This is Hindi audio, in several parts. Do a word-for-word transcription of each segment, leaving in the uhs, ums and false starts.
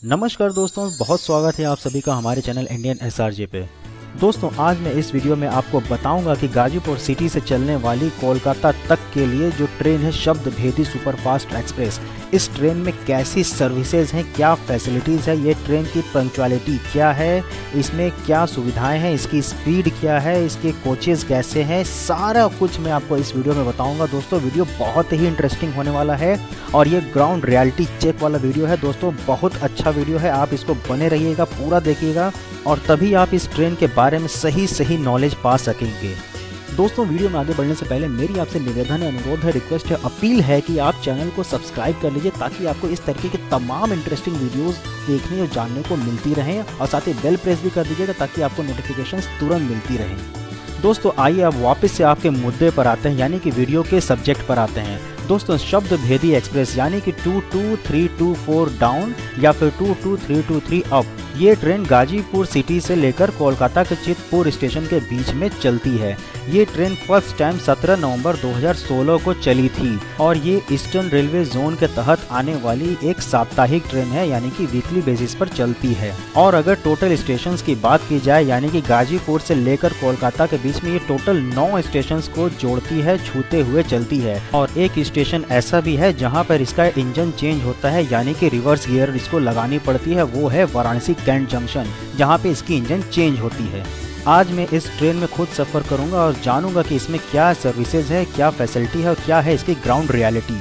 नमस्कार दोस्तों, बहुत स्वागत है आप सभी का हमारे चैनल इंडियन एसआरजे पे। दोस्तों आज मैं इस वीडियो में आपको बताऊंगा कि गाजीपुर सिटी से चलने वाली कोलकाता तक के लिए जो ट्रेन है शब्द भेदी सुपरफास्ट एक्सप्रेस, इस ट्रेन में कैसी सर्विसेज हैं, क्या फैसिलिटीज़ है, ये ट्रेन की पंक्चुअलिटी क्या है, इसमें क्या सुविधाएं हैं, इसकी स्पीड क्या है, इसके कोचेज़ कैसे हैं, सारा कुछ मैं आपको इस वीडियो में बताऊंगा। दोस्तों वीडियो बहुत ही इंटरेस्टिंग होने वाला है और ये ग्राउंड रियलिटी चेक वाला वीडियो है। दोस्तों बहुत अच्छा वीडियो है, आप इसको बने रहिएगा, पूरा देखिएगा और तभी आप इस ट्रेन के बारे में सही सही नॉलेज पा सकेंगे। दोस्तों वीडियो में आगे बढ़ने से पहले मेरी आपसे निवेदन है, अनुरोध है, रिक्वेस्ट है, अपील है कि आप चैनल को सब्सक्राइब कर लीजिए ताकि आपको इस तरीके के तमाम इंटरेस्टिंग वीडियोस देखने और जानने को मिलती रहें और साथ ही बेल प्रेस भी कर दीजिएगा ताकि आपको नोटिफिकेशंस तुरंत मिलती रहें। दोस्तों आइए अब वापस से आपके मुद्दे पर आते हैं, यानी कि वीडियो के सब्जेक्ट पर आते हैं। दोस्तों शब्द भेदी एक्सप्रेस यानी कि two two three two four down या फिर two two three two three up, ये ट्रेन गाजीपुर सिटी से लेकर कोलकाता के चितपुर स्टेशन के बीच में चलती है। ये ट्रेन फर्स्ट टाइम सत्रह नवंबर दो हज़ार सोलह को चली थी और ये ईस्टर्न रेलवे जोन के तहत आने वाली एक साप्ताहिक ट्रेन है, यानी कि वीकली बेसिस पर चलती है। और अगर टोटल स्टेशंस की बात की जाए, यानी कि गाजीपुर से लेकर कोलकाता के बीच में ये टोटल नौ स्टेशंस को जोड़ती है, छूते हुए चलती है। और एक स्टेशन ऐसा भी है जहाँ पर इसका इंजन चेंज होता है, यानी कि रिवर्स गियर इसको लगानी पड़ती है, वो है वाराणसी कैंट जंक्शन, जहाँ पे इसकी इंजन चेंज होती है। आज मैं इस ट्रेन में खुद सफ़र करूंगा और जानूंगा कि इसमें क्या सर्विसेज है, क्या फैसिलिटी है और क्या है इसकी ग्राउंड रियलिटी।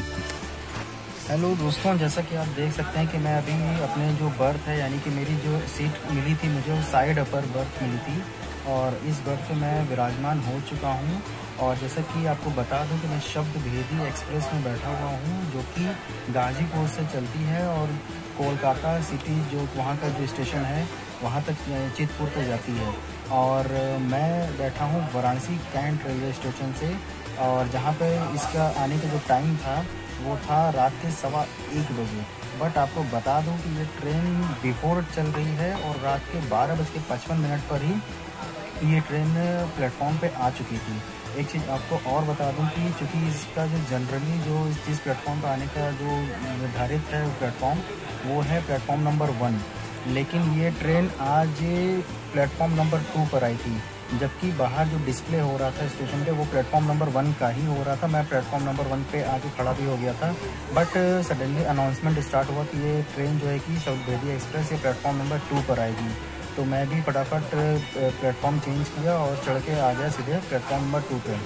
हेलो दोस्तों, जैसा कि आप देख सकते हैं कि मैं अभी अपने जो बर्थ है, यानी कि मेरी जो सीट मिली थी मुझे, वो साइड अपर बर्थ मिली थी और इस बर्थ पे मैं विराजमान हो चुका हूँ। और जैसा कि आपको बता दूं कि मैं शब्द भेदी एक्सप्रेस में बैठा हुआ हूँ, जो कि गाजीपुर से चलती है और कोलकाता सिटी जो वहाँ का जो स्टेशन है वहाँ तक चितपुर तक जाती है। और मैं बैठा हूँ वाराणसी कैंट रेलवे स्टेशन से, और जहाँ पे इसका आने का जो टाइम था वो था रात के सवा एक बजे। बट आपको बता दूं कि ये ट्रेन बिफोर चल रही है और रात के बारह बज के पचपन मिनट पर ही ये ट्रेन प्लेटफॉर्म पे आ चुकी थी। एक चीज़ आपको और बता दूं कि चूँकि इसका जो जनरली जो इस चीज़ प्लेटफॉर्म पर आने का जो निर्धारित है प्लेटफॉर्म, वो है प्लेटफॉर्म नंबर वन, लेकिन ये ट्रेन आज प्लेटफॉर्म नंबर टू पर आई थी, जबकि बाहर जो डिस्प्ले हो रहा था स्टेशन पे वो प्लेटफॉर्म नंबर वन का ही हो रहा था। मैं प्लेटफॉर्म नंबर वन पे आके खड़ा भी हो गया था, बट सडनली अनाउंसमेंट स्टार्ट हुआ कि ये ट्रेन जो है कि शब्द भेदी एक्सप्रेस ये प्लेटफॉर्म नंबर टू पर आएगी। तो मैं भी फटाफट प्लेटफॉर्म चेंज किया और चढ़ के आ गया सीधे प्लेटफॉर्म नंबर टू पे।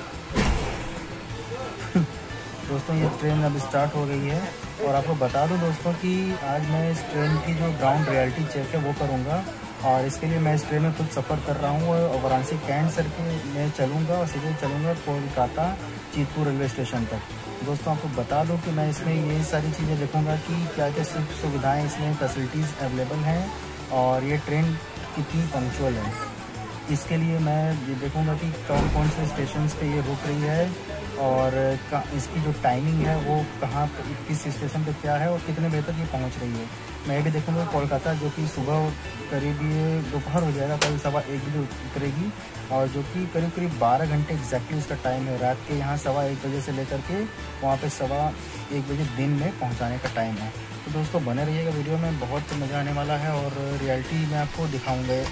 दोस्तों ये ट्रेन अब स्टार्ट हो गई है और आपको बता दूं दोस्तों कि आज मैं इस ट्रेन की जो ग्राउंड रियलिटी चेक है वो करूँगा और इसके लिए मैं इस ट्रेन में खुद सफ़र कर रहा हूँ और वाराणसी कैंट सर्किल में चलूँगा और सीधे चलूँगा कोलकाता चितपुर रेलवे स्टेशन तक। दोस्तों आपको बता दूं कि मैं इसमें ये सारी चीज़ें देखूँगा कि क्या क्या सुख सुविधाएँ इसमें फैसिलिटीज़ अवेलेबल हैं और ये ट्रेन कितनी पंक्चुअल है। इसके लिए मैं ये देखूँगा कि कौन कौन से स्टेशन पे ये रुक रही है और इसकी जो टाइमिंग है वो कहाँ किस स्टेशन पे क्या है और कितने बजे तक ये पहुँच रही है। मैं ये भी देखूँगा कोलकाता जो कि सुबह करीब ये दोपहर हो जाएगा, करीब सवा एक बजे उतरेगी और जो कि करीब करीब बारह घंटे एग्जैक्टली उसका टाइम है। रात के यहाँ सवा एक बजे से लेकर के वहाँ पे सवा एक बजे दिन में पहुँचाने का टाइम है। तो दोस्तों बने रहिएगा वीडियो में, बहुत मज़ा आने वाला है और रियलिटी मैं आपको दिखाऊँगा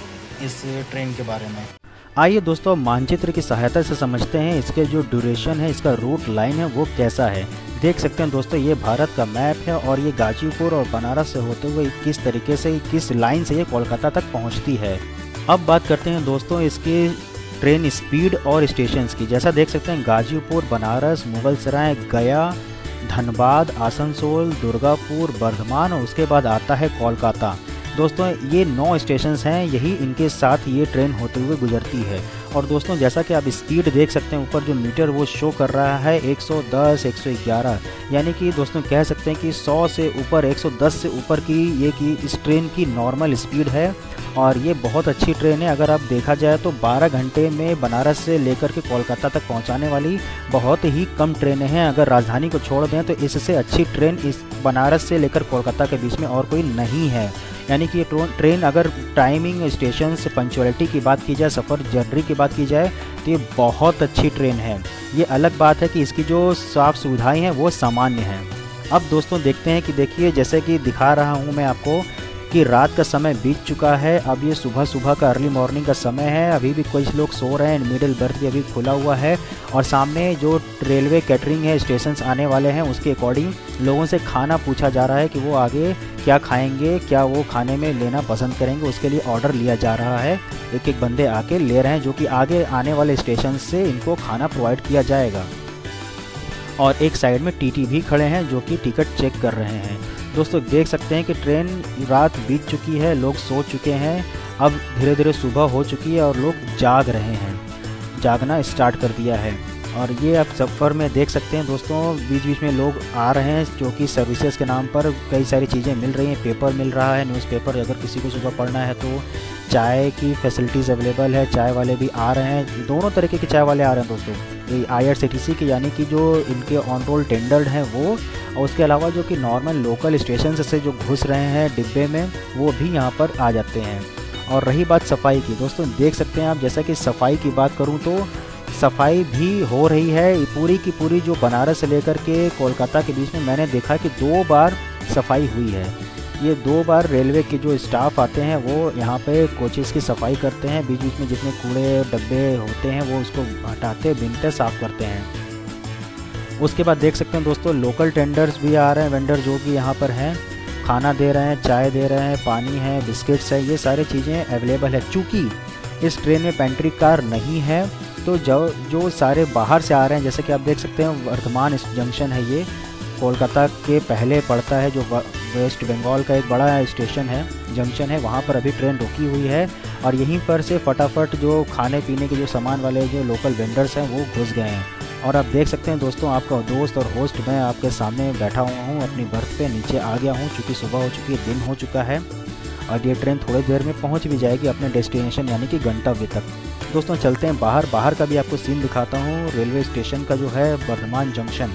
इस ट्रेन के बारे में। आइए दोस्तों मानचित्र की सहायता से समझते हैं इसके जो ड्यूरेशन है, इसका रूट लाइन है वो कैसा है। देख सकते हैं दोस्तों ये भारत का मैप है और ये गाजीपुर और बनारस से होते हुए किस तरीके से किस लाइन से ये कोलकाता तक पहुंचती है। अब बात करते हैं दोस्तों इसकी ट्रेन स्पीड और स्टेशंस की। जैसा देख सकते हैं गाजीपुर, बनारस, मुगलसराय, गया, धनबाद, आसनसोल, दुर्गापुर, बर्धमान और उसके बाद आता है कोलकाता। दोस्तों ये नौ स्टेशंस हैं, यही इनके साथ ये ट्रेन होते हुए गुजरती है। और दोस्तों जैसा कि आप स्पीड देख सकते हैं ऊपर जो मीटर वो शो कर रहा है एक सौ दस, एक सौ ग्यारह, यानी कि दोस्तों कह सकते हैं कि सौ से ऊपर, एक सौ दस से ऊपर की ये की इस ट्रेन की नॉर्मल स्पीड है और ये बहुत अच्छी ट्रेन है। अगर आप देखा जाए तो बारह घंटे में बनारस से लेकर के कोलकाता तक पहुंचाने वाली बहुत ही कम ट्रेनें हैं। अगर राजधानी को छोड़ दें तो इससे अच्छी ट्रेन इस बनारस से लेकर कोलकाता के बीच में और कोई नहीं है। यानी कि ये ट्रेन अगर टाइमिंग, स्टेशन से पंक्चुअलिटी की बात की जाए, सफ़र जर्नी की बात की जाए तो ये बहुत अच्छी ट्रेन है। ये अलग बात है कि इसकी जो साफ सुविधाएं हैं वो सामान्य हैं। अब दोस्तों देखते हैं कि देखिए जैसे कि दिखा रहा हूँ मैं आपको कि रात का समय बीत चुका है। अब ये सुबह सुबह का अर्ली मॉर्निंग का समय है। अभी भी कुछ लोग सो रहे हैं, मिडिल बर्थ भी अभी खुला हुआ है और सामने जो रेलवे कैटरिंग है, स्टेशन आने वाले हैं, उसके अकॉर्डिंग लोगों से खाना पूछा जा रहा है कि वो आगे क्या खाएंगे, क्या वो खाने में लेना पसंद करेंगे। उसके लिए ऑर्डर लिया जा रहा है। एक एक बंदे आके ले रहे हैं जो कि आगे आने वाले स्टेशन से इनको खाना प्रोवाइड किया जाएगा। और एक साइड में टीटी भी खड़े हैं जो कि टिकट चेक कर रहे हैं। दोस्तों देख सकते हैं कि ट्रेन रात बीत चुकी है, लोग सो चुके हैं। अब धीरे धीरे सुबह हो चुकी है और लोग जाग रहे हैं, जागना स्टार्ट कर दिया है। और ये आप सफ़र में देख सकते हैं दोस्तों, बीच बीच में लोग आ रहे हैं जो कि सर्विसेज के नाम पर कई सारी चीज़ें मिल रही हैं। पेपर मिल रहा है, न्यूज़पेपर, अगर किसी को सुबह पढ़ना है तो चाय की फैसिलिटीज़ अवेलेबल है। चाय वाले भी आ रहे हैं, दोनों तरीके के चाय वाले आ रहे हैं दोस्तों। ये I R C T C के यानी कि जो इनके ऑन रोल टेंडर्ड हैं वो, और उसके अलावा जो कि नॉर्मल लोकल स्टेशन से जो घुस रहे हैं डिब्बे में, वो भी यहाँ पर आ जाते हैं। और रही बात सफाई की, दोस्तों देख सकते हैं आप, जैसा कि सफाई की बात करूँ तो सफाई भी हो रही है। पूरी की पूरी जो बनारस से लेकर के कोलकाता के बीच में मैंने देखा कि दो बार सफाई हुई है। ये दो बार रेलवे के जो स्टाफ आते हैं वो यहाँ पे कोचेज़ की सफाई करते हैं। बीच बीच में जितने कूड़े डब्बे होते हैं वो उसको हटाते, बीनते, साफ़ करते हैं। उसके बाद देख सकते हैं दोस्तों लोकल टेंडर्स भी आ रहे हैं, वेंडर जो कि यहाँ पर हैं, खाना दे रहे हैं, चाय दे रहे हैं, पानी है, बिस्किट्स है, ये सारी चीज़ें अवेलेबल है। चूँकि इस ट्रेन में पेंट्री कार नहीं है तो जो जो सारे बाहर से आ रहे हैं, जैसे कि आप देख सकते हैं वर्धमान जंक्शन है, ये कोलकाता के पहले पड़ता है, जो वेस्ट बंगाल का एक बड़ा स्टेशन है, जंक्शन है, वहाँ पर अभी ट्रेन रुकी हुई है। और यहीं पर से फटाफट जो खाने पीने के जो सामान वाले जो लोकल वेंडर्स हैं वो घुस गए हैं। और आप देख सकते हैं दोस्तों, आपका दोस्त और होस्ट मैं आपके सामने बैठा हुआ हूँ, अपनी बर्थ पे नीचे आ गया हूँ, चूँकि सुबह हो चुकी है, दिन हो चुका है और ये ट्रेन थोड़ी देर में पहुँच भी जाएगी अपने डेस्टिनेशन यानी कि गंतव्य तक। दोस्तों चलते हैं बाहर, बाहर का भी आपको सीन दिखाता हूँ, रेलवे स्टेशन का जो है वर्धमान जंक्शन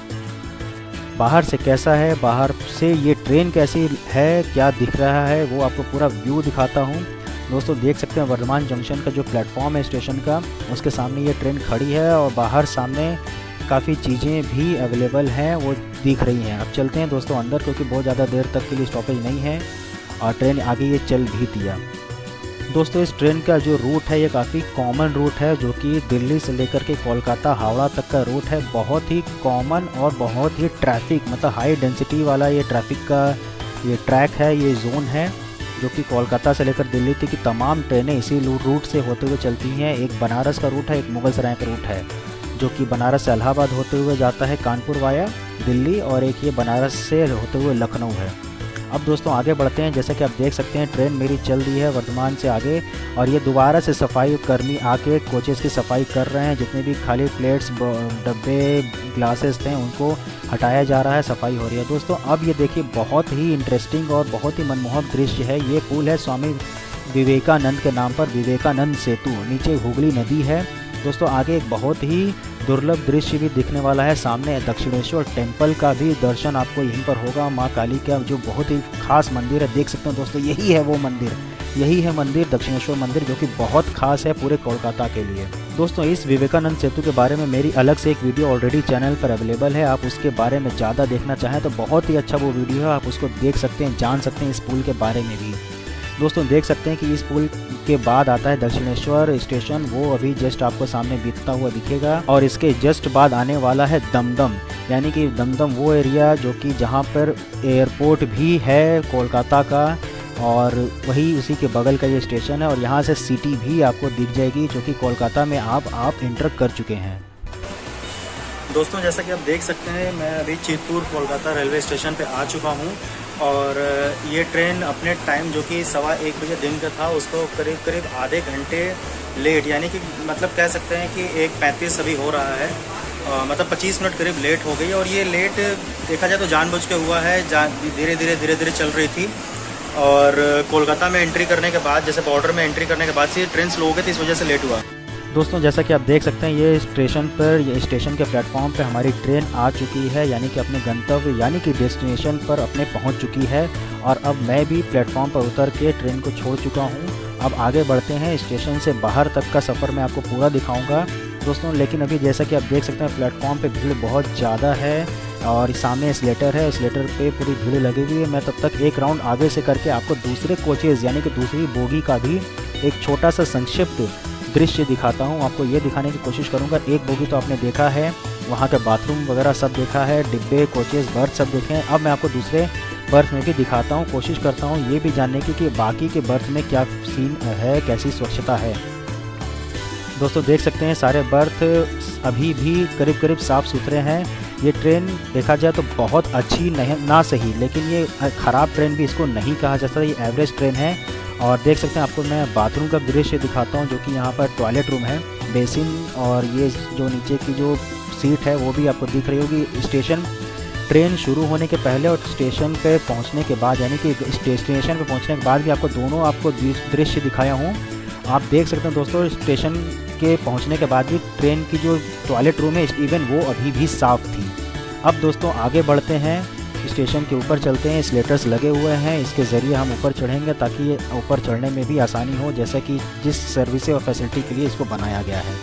बाहर से कैसा है, बाहर से ये ट्रेन कैसी है, क्या दिख रहा है, वो आपको पूरा व्यू दिखाता हूँ। दोस्तों देख सकते हैं वर्धमान जंक्शन का जो प्लेटफॉर्म है स्टेशन का, उसके सामने ये ट्रेन खड़ी है और बाहर सामने काफ़ी चीज़ें भी अवेलेबल हैं, वो दिख रही हैं। अब चलते हैं दोस्तों अंदर, क्योंकि बहुत ज़्यादा देर तक के लिए स्टॉपेज नहीं है और ट्रेन आगे ये चल भी दिया। दोस्तों इस ट्रेन का जो रूट है ये काफ़ी कॉमन रूट है, जो कि दिल्ली से लेकर के कोलकाता हावड़ा तक का रूट है। बहुत ही कॉमन और बहुत ही ट्रैफिक, मतलब हाई डेंसिटी वाला ये ट्रैफिक का ये ट्रैक है, ये जोन है, जो कि कोलकाता से लेकर दिल्ली तक की तमाम ट्रेनें इसी रूट से होते हुए चलती हैं। एक बनारस का रूट है, एक मुगल सराय का रूट है, जो कि बनारस से इलाहाबाद होते हुए जाता है कानपुर वाया दिल्ली, और एक ये बनारस से होते हुए लखनऊ है। अब दोस्तों आगे बढ़ते हैं, जैसा कि आप देख सकते हैं ट्रेन मेरी चल रही है वर्धमान से आगे, और ये दोबारा से सफाई कर्मी आके कोचेज़ की सफाई कर रहे हैं। जितने भी खाली प्लेट्स, डब्बे, ग्लासेस थे उनको हटाया जा रहा है, सफाई हो रही है। दोस्तों अब ये देखिए बहुत ही इंटरेस्टिंग और बहुत ही मनमोहक दृश्य है। ये पुल है स्वामी विवेकानंद के नाम पर, विवेकानंद सेतु, नीचे हुगली नदी है। दोस्तों आगे एक बहुत ही दुर्लभ दृश्य भी दिखने वाला है, सामने दक्षिणेश्वर टेम्पल का भी दर्शन आपको यहीं पर होगा, माँ काली का जो बहुत ही खास मंदिर है। देख सकते हैं दोस्तों यही है वो मंदिर, यही है मंदिर दक्षिणेश्वर मंदिर, जो कि बहुत खास है पूरे कोलकाता के लिए। दोस्तों इस विवेकानंद सेतु के बारे में मेरी अलग से एक वीडियो ऑलरेडी चैनल पर अवेलेबल है, आप उसके बारे में ज़्यादा देखना चाहें तो बहुत ही अच्छा वो वीडियो है, आप उसको देख सकते हैं, जान सकते हैं इस पुल के बारे में भी। दोस्तों देख सकते हैं कि इस पुल के बाद आता है दक्षिणेश्वर स्टेशन, वो अभी जस्ट आपको सामने बीतता हुआ दिखेगा, और इसके जस्ट बाद आने वाला है दमदम, यानी कि दमदम वो एरिया जो कि जहाँ पर एयरपोर्ट भी है कोलकाता का, और वही उसी के बगल का ये स्टेशन है। और यहाँ से सिटी भी आपको दिख जाएगी, जो कि कोलकाता में आप आप इंटर कर चुके हैं। दोस्तों जैसा कि आप देख सकते हैं मैं अभी चित्तूर कोलकाता रेलवे स्टेशन पे आ चुका हूँ, और ये ट्रेन अपने टाइम जो कि सवा एक बजे दिन का था, उसको करीब करीब आधे घंटे लेट, यानी कि मतलब कह सकते हैं कि एक पैंतीस अभी हो रहा है, आ, मतलब पच्चीस मिनट करीब लेट हो गई। और ये लेट देखा जाए तो जानबूझ के हुआ है, धीरे धीरे धीरे धीरे चल रही थी। और कोलकाता में एंट्री करने के बाद, जैसे बॉर्डर में एंट्री करने के बाद से ट्रेन स्लो हो गई थी, इस वजह से लेट हुआ। दोस्तों जैसा कि आप देख सकते हैं ये स्टेशन पर, ये स्टेशन के प्लेटफॉर्म पे हमारी ट्रेन आ चुकी है, यानी कि अपने गंतव्य यानी कि डेस्टिनेशन पर अपने पहुंच चुकी है। और अब मैं भी प्लेटफॉर्म पर उतर के ट्रेन को छोड़ चुका हूं। अब आगे बढ़ते हैं, स्टेशन से बाहर तक का सफ़र मैं आपको पूरा दिखाऊंगा दोस्तों। लेकिन अभी जैसा कि आप देख सकते हैं प्लेटफॉर्म पे भीड़ बहुत ज़्यादा है, और सामने स्लेटर है, स्लेटर पे पूरी भीड़ लगी हुई है। मैं तब तक एक राउंड आगे से करके आपको दूसरे कोचेज़ यानी कि दूसरी बोगी का भी एक छोटा सा संक्षिप्त दृश्य दिखाता हूँ। आपको ये दिखाने की कोशिश करूँगा। एक बोगी तो आपने देखा है, वहाँ का बाथरूम वगैरह सब देखा है, डिब्बे, कोचेज़, बर्थ सब देखे हैं। अब मैं आपको दूसरे बर्थ में भी दिखाता हूँ, कोशिश करता हूँ ये भी जानने की कि बाकी के बर्थ में क्या सीन है, कैसी स्वच्छता है। दोस्तों देख सकते हैं सारे बर्थ अभी भी करीब करीब साफ़ सुथरे हैं। ये ट्रेन देखा जाए तो बहुत अच्छी नहीं ना सही, लेकिन ये ख़राब ट्रेन भी इसको नहीं कहा जा सकता, ये एवरेज ट्रेन है। और देख सकते हैं आपको मैं बाथरूम का दृश्य दिखाता हूँ, जो कि यहाँ पर टॉयलेट रूम है, बेसिन, और ये जो नीचे की जो सीट है वो भी आपको दिख रही होगी। स्टेशन ट्रेन शुरू होने के पहले और स्टेशन पे पहुँचने के बाद, यानी कि स्टेशन पे पहुँचने के बाद भी आपको दोनों आपको दृश्य दिखाया हूँ। आप देख सकते हैं दोस्तों, स्टेशन के पहुंचने के बाद भी ट्रेन की जो टॉयलेट रूम है इवन वो अभी भी साफ़ थी। अब दोस्तों आगे बढ़ते हैं, स्टेशन के ऊपर चलते हैं। स्लेटर्स लगे हुए हैं, इसके ज़रिए हम ऊपर चढ़ेंगे ताकि ये ऊपर चढ़ने में भी आसानी हो, जैसा कि जिस सर्विस और फैसिलिटी के लिए इसको बनाया गया है।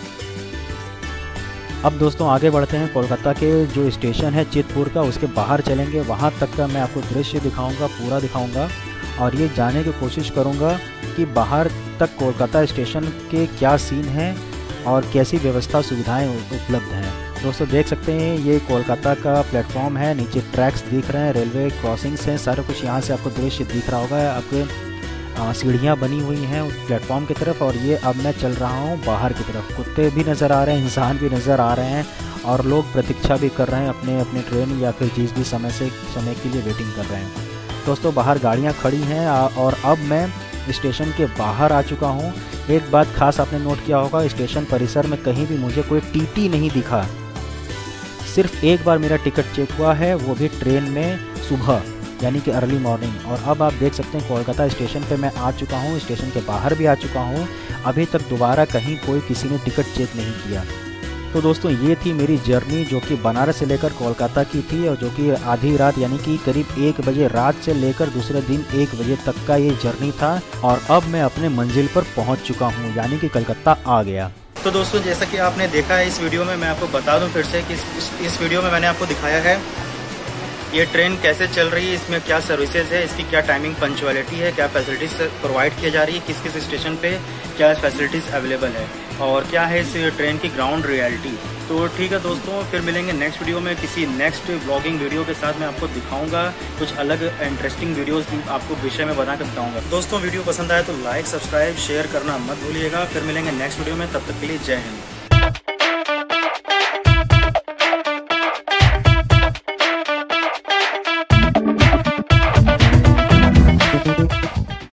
अब दोस्तों आगे बढ़ते हैं, कोलकाता के जो स्टेशन है चितपुर का, उसके बाहर चलेंगे। वहाँ तक का मैं आपको दृश्य दिखाऊँगा, पूरा दिखाऊँगा, और ये जानने की कोशिश करूँगा कि बाहर तक कोलकाता स्टेशन के क्या सीन हैं और कैसी व्यवस्था सुविधाएं उपलब्ध हैं। दोस्तों देख सकते हैं ये कोलकाता का प्लेटफॉर्म है, नीचे ट्रैक्स दिख रहे हैं, रेलवे क्रॉसिंग्स हैं, सारा कुछ यहाँ से आपको दृश्य दिख रहा होगा। आपके सीढ़ियाँ बनी हुई हैं प्लेटफॉर्म की तरफ, और ये अब मैं चल रहा हूँ बाहर की तरफ। कुत्ते भी नज़र आ रहे हैं, इंसान भी नज़र आ रहे हैं, और लोग प्रतीक्षा भी कर रहे हैं अपने अपने ट्रेन या फिर जिस भी समय से समय के लिए वेटिंग कर रहे हैं। दोस्तों बाहर गाड़ियाँ खड़ी हैं और अब मैं स्टेशन के बाहर आ चुका हूँ। एक बात खास आपने नोट किया होगा, स्टेशन परिसर में कहीं भी मुझे कोई टीटी नहीं दिखा। सिर्फ एक बार मेरा टिकट चेक हुआ है, वो भी ट्रेन में सुबह, यानी कि अर्ली मॉर्निंग। और अब आप देख सकते हैं कोलकाता स्टेशन पे मैं आ चुका हूँ, स्टेशन के बाहर भी आ चुका हूँ। अभी तक दोबारा कहीं कोई किसी ने टिकट चेक नहीं किया। तो दोस्तों ये थी मेरी जर्नी, जो कि बनारस से लेकर कोलकाता की थी, और जो कि आधी रात यानी कि करीब एक बजे रात से लेकर दूसरे दिन एक बजे तक का ये जर्नी था। और अब मैं अपने मंजिल पर पहुंच चुका हूं, यानी कि कलकत्ता आ गया। तो दोस्तों जैसा कि आपने देखा है इस वीडियो में, मैं आपको बता दूं फिर से कि इस, इस, इस वीडियो में मैंने आपको दिखाया है ये ट्रेन कैसे चल रही है, इसमें क्या सर्विसेज है, इसकी क्या टाइमिंग पंक्चुअलिटी है, क्या फैसिलिटीज़ प्रोवाइड की जा रही है, किस किस स्टेशन पे क्या फैसिलिटीज़ अवेलेबल है, और क्या है इस ट्रेन की ग्राउंड रियलिटी। तो ठीक है दोस्तों, फिर मिलेंगे नेक्स्ट वीडियो में किसी नेक्स्ट ब्लॉगिंग वीडियो के साथ। मैं आपको दिखाऊंगा कुछ अलग इंटरेस्टिंग वीडियोस आपको विषय में बना कर दिखाऊंगा। दोस्तों वीडियो पसंद आए तो लाइक, सब्सक्राइब, शेयर करना मत भूलिएगा। फिर मिलेंगे नेक्स्ट वीडियो में, तब तक के लिए जय हिंद।